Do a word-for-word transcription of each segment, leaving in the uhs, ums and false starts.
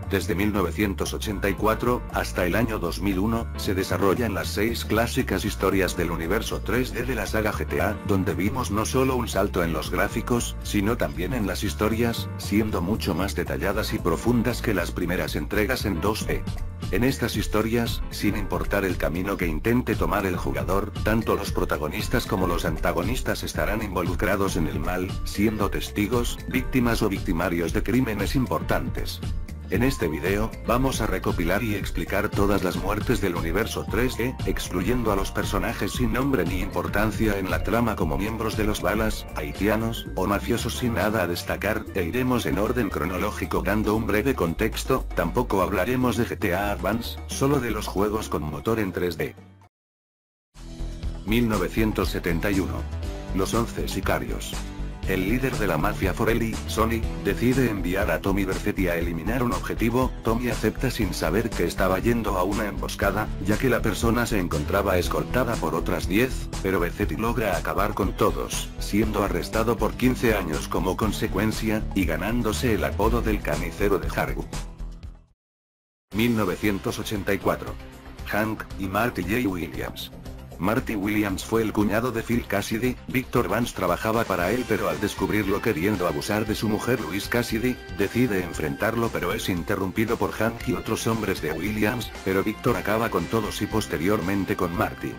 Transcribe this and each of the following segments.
Desde mil novecientos ochenta y cuatro, hasta el año dos mil uno, se desarrollan las seis clásicas historias del universo tres D de la saga G T A, donde vimos no solo un salto en los gráficos, sino también en las historias, siendo mucho más detalladas y profundas que las primeras entregas en dos D. En estas historias, sin importar el camino que intente tomar el jugador, tanto los protagonistas como los antagonistas estarán involucrados en el mal, siendo testigos, víctimas o victimarios de crímenes importantes. En este video, vamos a recopilar y explicar todas las muertes del universo tres D, excluyendo a los personajes sin nombre ni importancia en la trama como miembros de los balas, haitianos, o mafiosos sin nada a destacar, e iremos en orden cronológico dando un breve contexto. Tampoco hablaremos de G T A Advance, solo de los juegos con motor en tres D. mil novecientos setenta y uno. Los once sicarios. El líder de la mafia Forelli, Sonny, decide enviar a Tommy Vercetti a eliminar un objetivo. Tommy acepta sin saber que estaba yendo a una emboscada, ya que la persona se encontraba escoltada por otras diez, pero Vercetti logra acabar con todos, siendo arrestado por quince años como consecuencia, y ganándose el apodo del carnicero de Harwood. mil novecientos ochenta y cuatro. Hank y Marty J. Williams. Marty Williams fue el cuñado de Phil Cassidy. Victor Vance trabajaba para él, pero al descubrirlo queriendo abusar de su mujer Louise Cassidy, decide enfrentarlo, pero es interrumpido por Hank y otros hombres de Williams, pero Victor acaba con todos y posteriormente con Marty.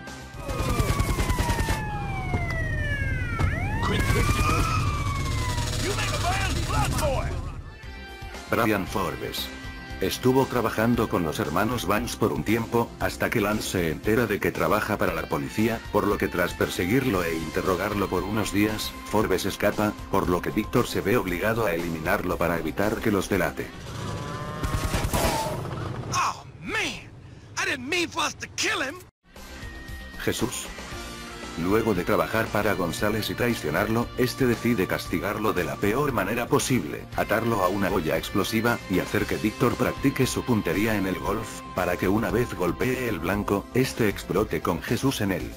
Brian Forbes. Estuvo trabajando con los hermanos Vance por un tiempo, hasta que Lance se entera de que trabaja para la policía, por lo que tras perseguirlo e interrogarlo por unos días, Forbes escapa, por lo que Victor se ve obligado a eliminarlo para evitar que los delate. Oh, man. I didn't mean for us to kill him. Jesús. Luego de trabajar para González y traicionarlo, este decide castigarlo de la peor manera posible, atarlo a una olla explosiva, y hacer que Víctor practique su puntería en el golf, para que una vez golpee el blanco, este explote con Jesús en él.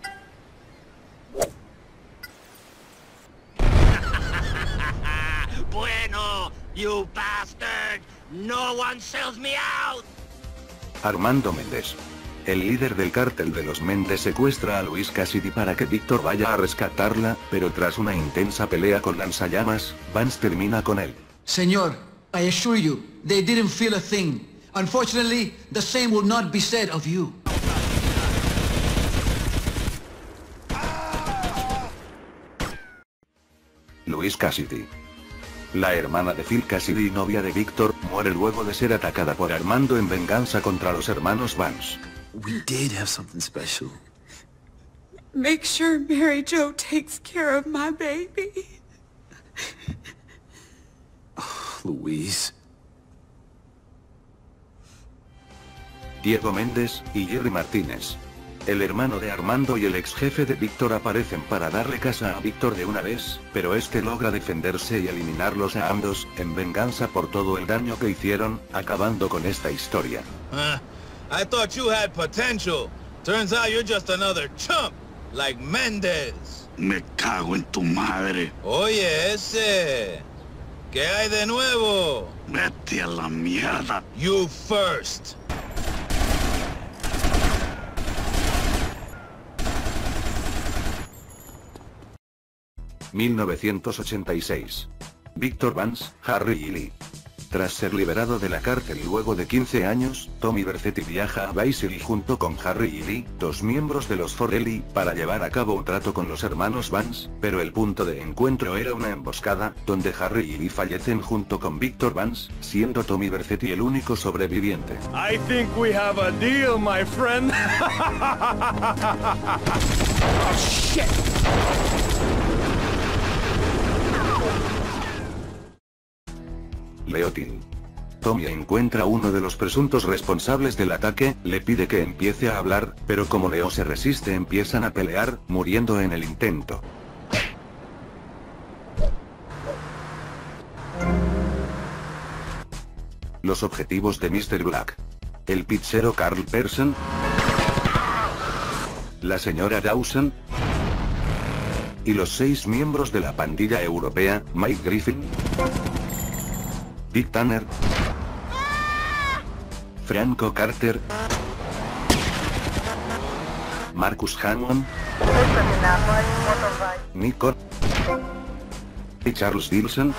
Bueno, you bastard. No one sells me out. Armando Méndez. El líder del cártel de los Méndez secuestra a Louise Cassidy para que Víctor vaya a rescatarla, pero tras una intensa pelea con lanzallamas, Vance termina con él. Señor, I assure you, they didn't feel a thing. Unfortunately, the same will not be said of you. Louise Cassidy. La hermana de Phil Cassidy y novia de Víctor, muere luego de ser atacada por Armando en venganza contra los hermanos Vance. We did have something special. Make sure Mary Jo takes care of my baby. Oh, Louise. Diego Méndez y Jerry Martínez. El hermano de Armando y el ex jefe de Víctor aparecen para darle casa a Víctor de una vez, pero este logra defenderse y eliminarlos a ambos, en venganza por todo el daño que hicieron, acabando con esta historia. Huh. I thought you had potential. Turns out you're just another chump, like Méndez. Me cago en tu madre. Oye, ese. ¿Qué hay de nuevo? Vete a la mierda. You first. mil novecientos ochenta y seis. Victor Vance, Harry y Lee. Tras ser liberado de la cárcel luego de quince años, Tommy Vercetti viaja a Vice City junto con Harry y Lee, dos miembros de los Forelli, para llevar a cabo un trato con los hermanos Vance, pero el punto de encuentro era una emboscada, donde Harry y Lee fallecen junto con Victor Vance, siendo Tommy Vercetti el único sobreviviente. I think we have a deal, my friend. Oh, shit. Leotin. Tommy encuentra a uno de los presuntos responsables del ataque, le pide que empiece a hablar, pero como Leo se resiste empiezan a pelear, muriendo en el intento. Los objetivos de mister Black. El pizzero Carl Persson. La señora Dawson. Y los seis miembros de la pandilla europea, Mike Griffin. Dick Tanner. Franco Carter, Marcus Hammond, Nico y Charles Wilson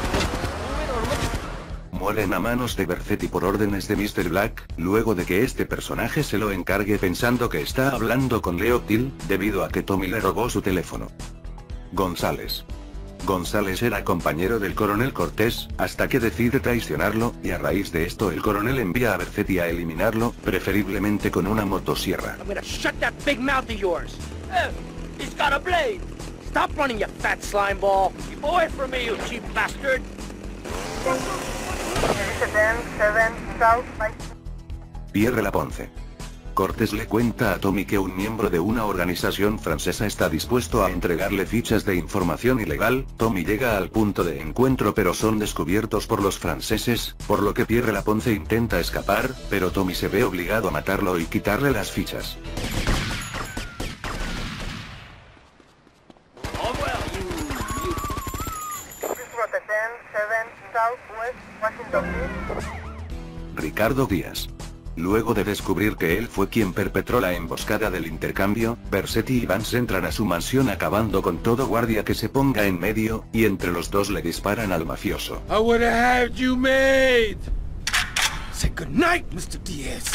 mueren a manos de Vercetti por órdenes de mister Black, luego de que este personaje se lo encargue pensando que está hablando con Leo Till, debido a que Tommy le robó su teléfono. González. González era compañero del coronel Cortés, hasta que decide traicionarlo, y a raíz de esto el coronel envía a Vercetti a eliminarlo, preferiblemente con una motosierra. I'm gonna shut that big mouth of yours. Eh, he's got a blade. Stop running, you fat slime ball. Keep away from me, you cheap bastard. Pierre Laponce. Cortés le cuenta a Tommy que un miembro de una organización francesa está dispuesto a entregarle fichas de información ilegal. Tommy llega al punto de encuentro pero son descubiertos por los franceses, por lo que Pierre Laponce intenta escapar, pero Tommy se ve obligado a matarlo y quitarle las fichas. Ricardo Díaz. Luego de descubrir que él fue quien perpetró la emboscada del intercambio, Vercetti y Vance entran a su mansión acabando con todo guardia que se ponga en medio, y entre los dos le disparan al mafioso. I would have had you made. Say goodnight, mister Diaz.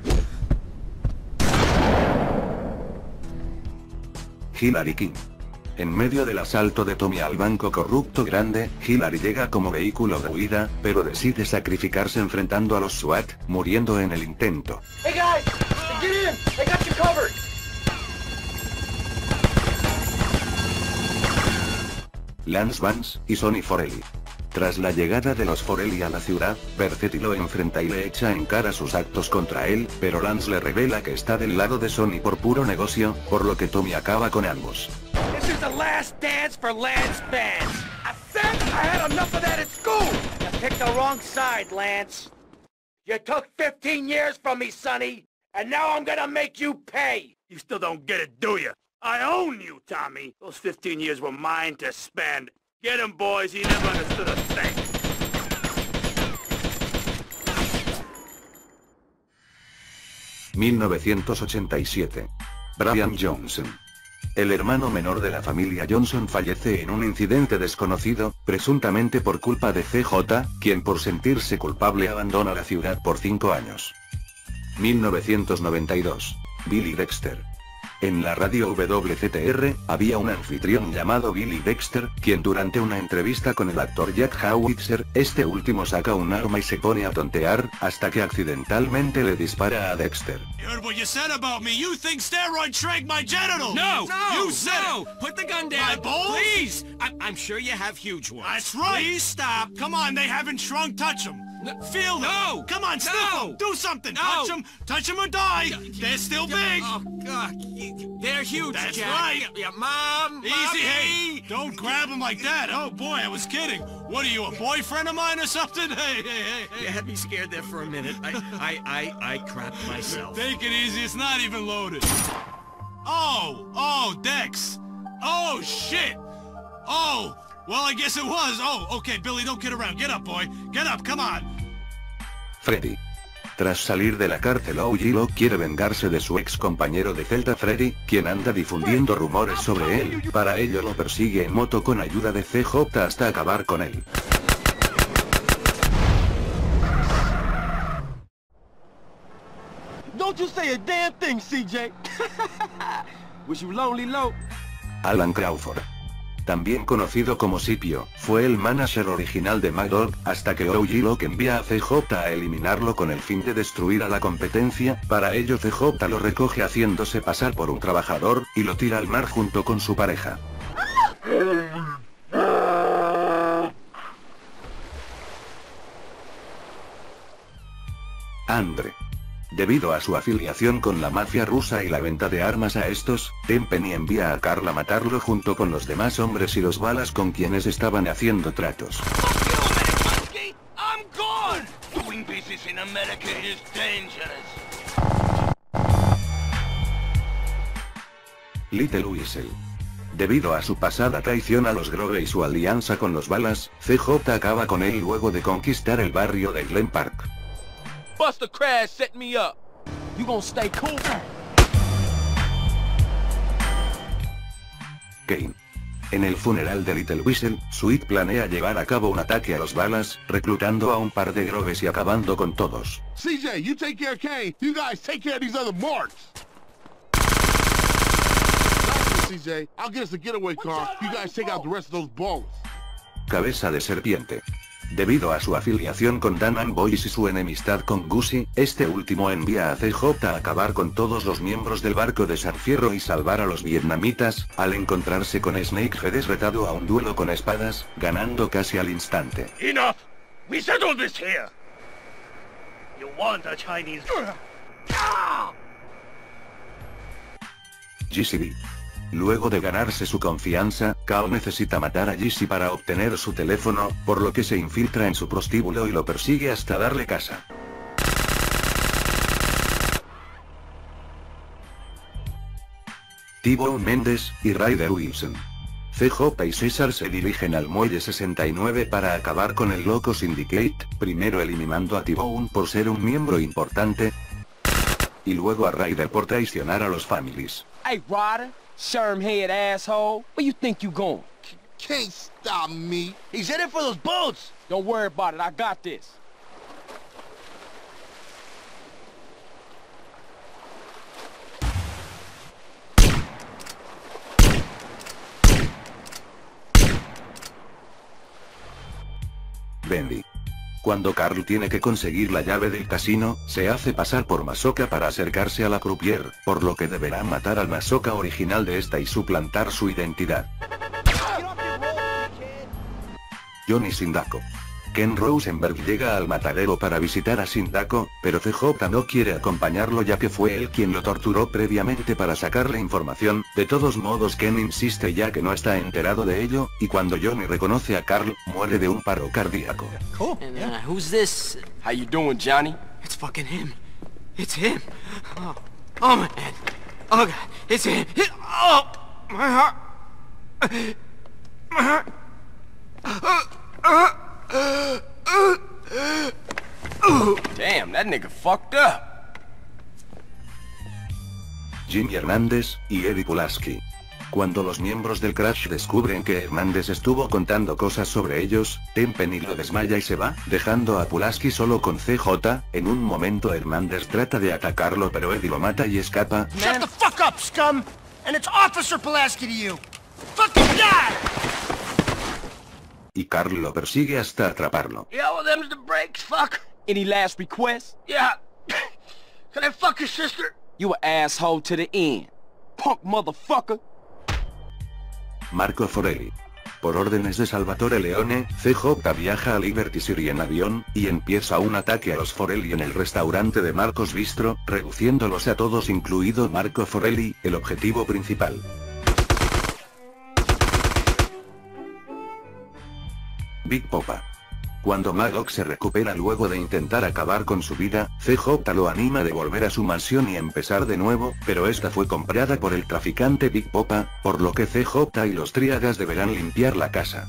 Hillary King. En medio del asalto de Tommy al banco corrupto grande, Hillary llega como vehículo de huida, pero decide sacrificarse enfrentando a los SWAT, muriendo en el intento. Hey guys, get in. I got you covered. Lance Vance y Sonny Forelli. Tras la llegada de los Forelli a la ciudad, Vercetti lo enfrenta y le echa en cara sus actos contra él, pero Lance le revela que está del lado de Sonny por puro negocio, por lo que Tommy acaba con ambos. This is the last dance for Lance Vance. I said I had enough of that at school. You picked the wrong side, Lance. You took fifteen years from me, Sonny, and now I'm gonna make you pay. You still don't get it, do you? I own you, Tommy. Those fifteen years were mine to spend. Get him, boys. He never understood a thing. mil novecientos ochenta y siete. Brian Johnson. El hermano menor de la familia Johnson fallece en un incidente desconocido, presuntamente por culpa de C J, quien por sentirse culpable abandona la ciudad por cinco años. mil novecientos noventa y dos. Billy Dexter. En la radio W Z T R, había un anfitrión llamado Billy Dexter, quien durante una entrevista con el actor Jack Howitzer, este último saca un arma y se pone a tontear, hasta que accidentalmente le dispara a Dexter. You heard what you said about me. You think steroids shrank my genitals. No! No! You said no! it! Put the gun down! My balls? Please! I I'm sure you have huge ones. That's right! Please stop! Come on, they haven't shrunk. Touch them! No. Feel them! No! Come on, sniff No! them! Do something! No! Touch them! Touch them or die! They're still big! Oh, God. They're huge, That's Jack. right. Yeah, yeah, Mom! Easy, Mommy. hey! Don't grab them like that! Oh boy, I was kidding! What are you, a boyfriend of mine or something? Hey, hey, hey, hey! You had me scared there for a minute. I, I, I, I crapped myself. Take it easy, it's not even loaded. Oh! Oh, Dex! Oh, shit! Oh! Well, I guess it was. Oh, okay, Billy, don't kid around. Get up, boy. Get up, come on. Freddy. Tras salir de la cárcel, O G Lo quiere vengarse de su ex compañero de celda Freddy, quien anda difundiendo rumores sobre él. Para ello lo persigue en moto con ayuda de C J hasta acabar con él. Don't you say a damn thing, C J. Was you lonely, low? Alan Crawford. También conocido como Scipio, fue el manager original de Mad Dog, hasta que O G Lo envía a C J a eliminarlo con el fin de destruir a la competencia. Para ello C J lo recoge haciéndose pasar por un trabajador, y lo tira al mar junto con su pareja. Andre. Debido a su afiliación con la mafia rusa y la venta de armas a estos, Tenpenny envía a Carl a matarlo junto con los demás hombres y los balas con quienes estaban haciendo tratos. I'm gone! Doing business in America is dangerous. Little Weasel. Debido a su pasada traición a los Grove y su alianza con los balas, C J acaba con él luego de conquistar el barrio de Glen Park. Buster Crash set me up. You gonna stay cool? Kane. En el funeral de Little Weasel, Sweet planea llevar a cabo un ataque a los balas, reclutando a un par de grobes y acabando con todos. C J, you take care of Kane. You guys take care of these other marks. C J, I'll get us a getaway car. You guys take out the rest of those balls. Cabeza de serpiente. Debido a su afiliación con Daman Boys y su enemistad con Gussie, este último envía a C J a acabar con todos los miembros del barco de San Fierro y salvar a los vietnamitas, al encontrarse con Snakehead es retado a un duelo con espadas, ganando casi al instante. Enough! We settled this here! You want a Chinese... G C B. Luego de ganarse su confianza, Carl necesita matar a Jesse para obtener su teléfono, por lo que se infiltra en su prostíbulo y lo persigue hasta darle casa. T-Bone Mendes y Ryder Wilson. C J y César se dirigen al muelle sesenta y nueve para acabar con el loco Syndicate, primero eliminando a T-Bone por ser un miembro importante, y luego a Ryder por traicionar a los Families. Hey, Ryder. Sherm-head asshole, where you think you going? Can't stop me. He's headed for those boats! Don't worry about it, I got this. Bendy. Cuando Carl tiene que conseguir la llave del casino, se hace pasar por Masoka para acercarse a la croupier, por lo que deberá matar al Masoka original de esta y suplantar su identidad. Johnny Sindako. Ken Rosenberg llega al matadero para visitar a Sindako, pero C J no quiere acompañarlo ya que fue él quien lo torturó previamente para sacarle información. De todos modos Ken insiste ya que no está enterado de ello, y cuando Johnny reconoce a Carl, muere de un paro cardíaco. Cool. And uh, who's this? How you doing, Johnny? It's fucking him. It's him. Oh, oh man. Oh God, it's him. It, oh, my heart. My heart. Uh, uh. Damn, that nigga fucked up. Jimmy Hernández y Eddie Pulaski. Cuando los miembros del Crash descubren que Hernández estuvo contando cosas sobre ellos, Tenpenny lo desmaya y se va, dejando a Pulaski solo con C J. En un momento Hernández trata de atacarlo pero Eddie lo mata y escapa. Shut the fuck up, scum! And it's Officer Pulaski to you! Fucking die! Y Carl lo persigue hasta atraparlo. Yeah, well, them's the breaks, fuck. Any last requests? Yeah. Can I fuck your sister? You an asshole to the end. Punk motherfucker. Marco Forelli. Por órdenes de Salvatore Leone, C J viaja a Liberty City en avión, y empieza un ataque a los Forelli en el restaurante de Marcos Bistro, reduciéndolos a todos incluido Marco Forelli, el objetivo principal. Big Popa. Cuando Magog se recupera luego de intentar acabar con su vida, C J lo anima de volver a su mansión y empezar de nuevo, pero esta fue comprada por el traficante Big Popa, por lo que C J y los Triagas deberán limpiar la casa.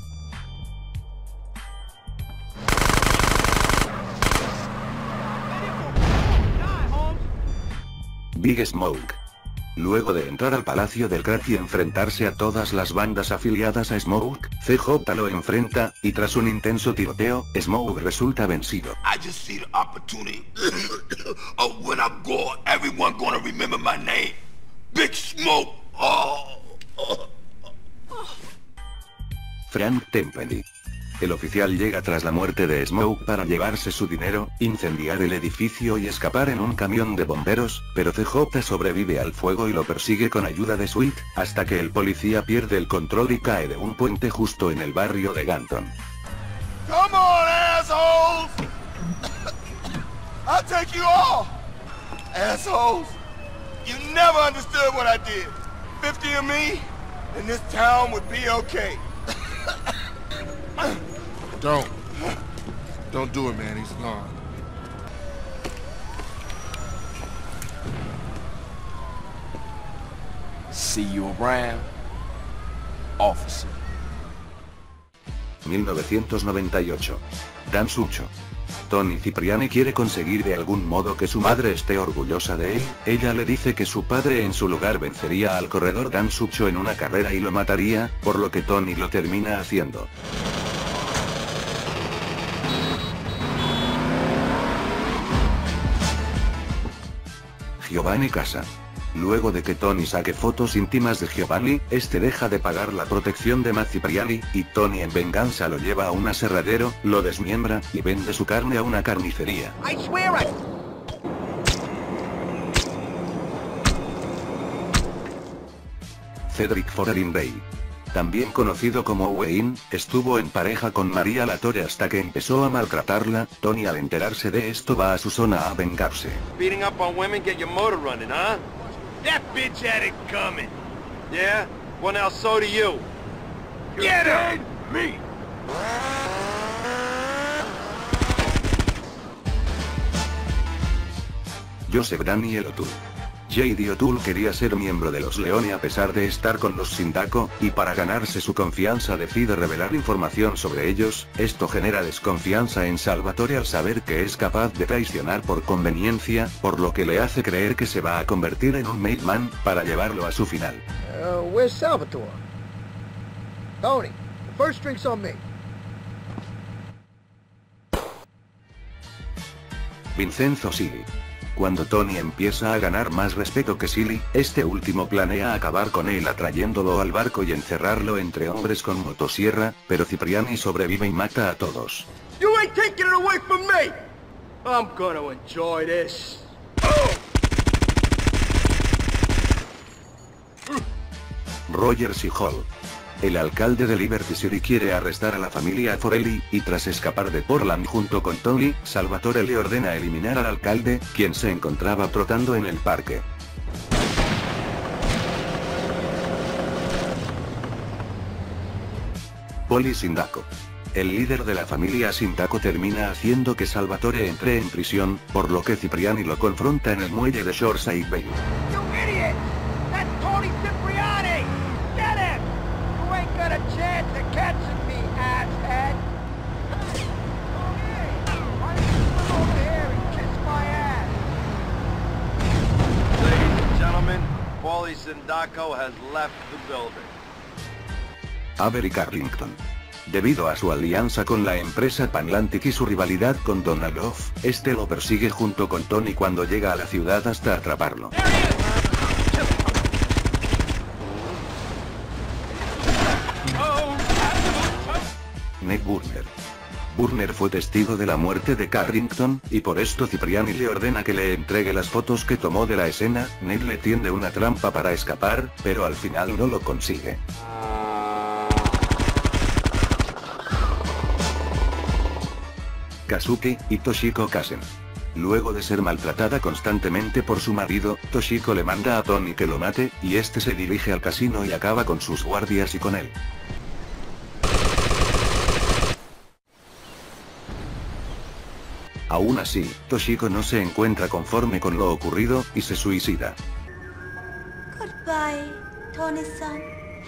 Big Smoke. Luego de entrar al Palacio del Crack y enfrentarse a todas las bandas afiliadas a Smoke, C J lo enfrenta, y tras un intenso tiroteo, Smoke resulta vencido. I just see the opportunity. Oh, when I'm gone, everyone gonna remember my name. Big Smoke. Oh. Frank Tenpenny. El oficial llega tras la muerte de Smoke para llevarse su dinero, incendiar el edificio y escapar en un camión de bomberos, pero C J sobrevive al fuego y lo persigue con ayuda de Sweet, hasta que el policía pierde el control y cae de un puente justo en el barrio de Ganton. Come on, assholes! I'll take you all! Assholes! You never understood what I did. Fifty of me, and this town would be okay. Don't. Don't do it, man. He's gone. See you around, officer. mil novecientos noventa y ocho. Dan Sucho. Tony Cipriani quiere conseguir de algún modo que su madre esté orgullosa de él. Ella le dice que su padre en su lugar vencería al corredor Dan Sucho en una carrera y lo mataría, por lo que Tony lo termina haciendo. Giovanni casa. Luego de que Tony saque fotos íntimas de Giovanni, este deja de pagar la protección de Matt Cipriani, y Tony en venganza lo lleva a un aserradero, lo desmiembra, y vende su carne a una carnicería. I swear I... Cedric Fotheringay, también conocido como Wayne, estuvo en pareja con María Latore hasta que empezó a maltratarla. Tony al enterarse de esto va a su zona a vengarse. Beating up on women get your motor running, huh? That bitch had it coming. Yeah? Well now so do you. Get her! Me! Joseph Daniel O'Toole. J D O'Toole quería ser miembro de los Leone a pesar de estar con los Sindaco, y para ganarse su confianza decide revelar información sobre ellos. Esto genera desconfianza en Salvatore al saber que es capaz de traicionar por conveniencia, por lo que le hace creer que se va a convertir en un made man, para llevarlo a su final. Uh, where's Salvatore? Tony, the first drink's on me. Vincenzo Silly. Cuando Tony empieza a ganar más respeto que Silly, este último planea acabar con él atrayéndolo al barco y encerrarlo entre hombres con motosierra, pero Cipriani sobrevive y mata a todos. You ain't taking it away from me! I'm gonna enjoy this. Roger C. Hall. El alcalde de Liberty City quiere arrestar a la familia Forelli, y tras escapar de Portland junto con Tony, Salvatore le ordena eliminar al alcalde, quien se encontraba trotando en el parque. Poli Sindaco. El líder de la familia Sindaco termina haciendo que Salvatore entre en prisión, por lo que Cipriani lo confronta en el muelle de Shoreside Bay. You idiot! That's Tony Cipriani! Get him! You ain't got a chance of catching me, asshead! Okay, why don't you come over here and kiss my ass? Ladies and gentlemen, Paulie Sindaco has left the building. Avery Carrington. Debido a su alianza con la empresa Panlantic y su rivalidad con Donald Off, este lo persigue junto con Tony cuando llega a la ciudad hasta atraparlo. Ned Burner. Burner fue testigo de la muerte de Carrington, y por esto Cipriani le ordena que le entregue las fotos que tomó de la escena. Ned le tiende una trampa para escapar, pero al final no lo consigue. Kazuki y Toshiko Kasen. Luego de ser maltratada constantemente por su marido, Toshiko le manda a Tony que lo mate, y este se dirige al casino y acaba con sus guardias y con él. Aún así, Toshiko no se encuentra conforme con lo ocurrido, y se suicida. Goodbye, Tony-san.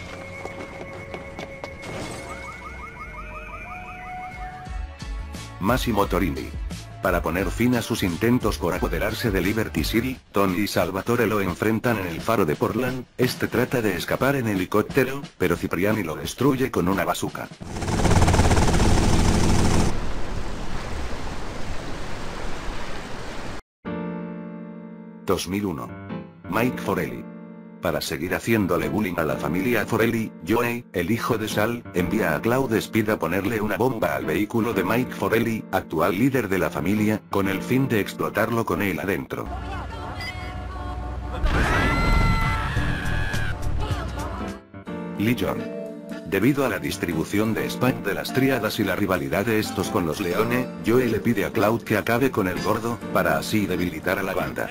Massimo Torini. Para poner fin a sus intentos por apoderarse de Liberty City, Tony y Salvatore lo enfrentan en el faro de Portland. Este trata de escapar en helicóptero, pero Cipriani lo destruye con una bazooka. dos mil uno. Mike Forelli. Para seguir haciéndole bullying a la familia Forelli, Joey, el hijo de Sal, envía a Cloud Speed a ponerle una bomba al vehículo de Mike Forelli, actual líder de la familia, con el fin de explotarlo con él adentro. Lee Jordan. Debido a la distribución de spam de las tríadas y la rivalidad de estos con los Leone, Joey le pide a Cloud que acabe con el gordo, para así debilitar a la banda.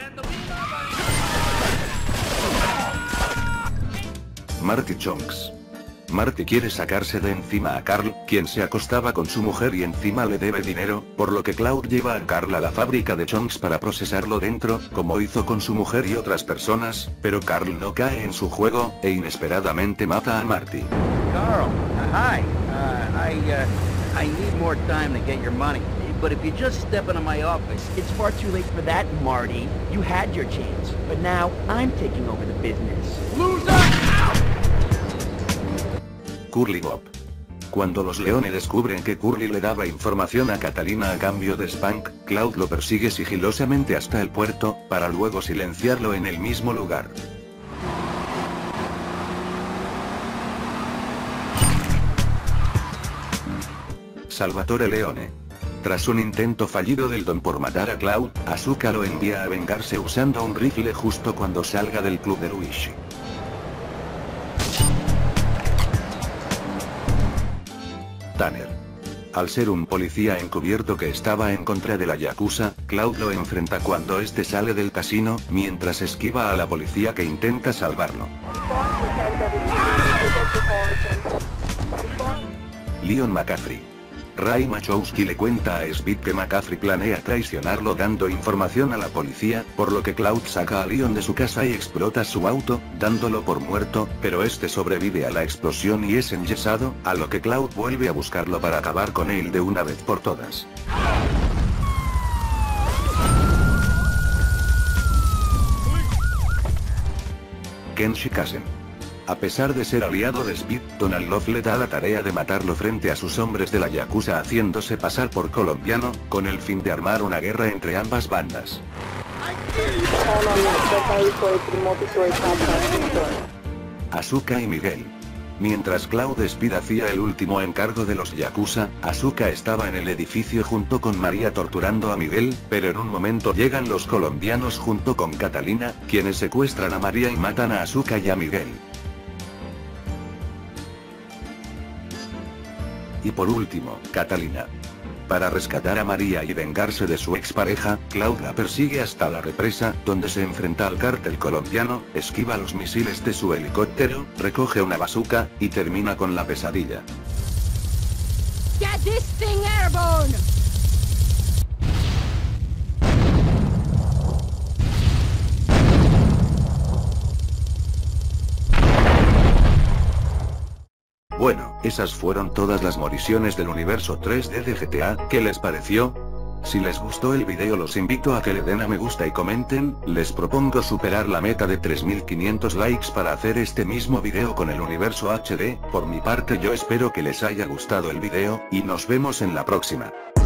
Marty Chonks. Marty quiere sacarse de encima a Carl, quien se acostaba con su mujer y encima le debe dinero, por lo que Cloud lleva a Carl a la fábrica de Chonks para procesarlo dentro, como hizo con su mujer y otras personas, pero Carl no cae en su juego, e inesperadamente mata a Marty. Carl, uh, hi. Uh, I, uh, I need more time to get your money. but if you just step into my office, it's far too late for that, Marty. You had your chance, but now I'm taking over the business. Loser! Curly Bob. Cuando los Leone descubren que Curly le daba información a Catalina a cambio de Spank, Cloud lo persigue sigilosamente hasta el puerto, para luego silenciarlo en el mismo lugar. Salvatore Leone. Tras un intento fallido del Don por matar a Cloud, Asuka lo envía a vengarse usando un rifle justo cuando salga del club de Luigi. Tanner. Al ser un policía encubierto que estaba en contra de la Yakuza, Cloud lo enfrenta cuando este sale del casino, mientras esquiva a la policía que intenta salvarlo. Leon McCaffrey. Ray Machowski le cuenta a Speed que McCaffrey planea traicionarlo dando información a la policía, por lo que Cloud saca a Leon de su casa y explota su auto, dándolo por muerto, pero este sobrevive a la explosión y es enyesado, a lo que Cloud vuelve a buscarlo para acabar con él de una vez por todas. Ken Shikazen. A pesar de ser aliado de Speed, Donald Love le da la tarea de matarlo frente a sus hombres de la Yakuza haciéndose pasar por colombiano, con el fin de armar una guerra entre ambas bandas. Asuka y Miguel. Mientras Cloud Speed hacía el último encargo de los Yakuza, Asuka estaba en el edificio junto con María torturando a Miguel, pero en un momento llegan los colombianos junto con Catalina, quienes secuestran a María y matan a Asuka y a Miguel. Y por último, Catalina. Para rescatar a María y vengarse de su expareja, Cloud la persigue hasta la represa, donde se enfrenta al cártel colombiano, esquiva los misiles de su helicóptero, recoge una bazooka, y termina con la pesadilla. Get this thing airborne! Bueno, esas fueron todas las moriciones del universo tres D de G T A, ¿qué les pareció? Si les gustó el video los invito a que le den a me gusta y comenten, les propongo superar la meta de tres mil quinientos likes para hacer este mismo video con el universo H D, por mi parte yo espero que les haya gustado el video, y nos vemos en la próxima.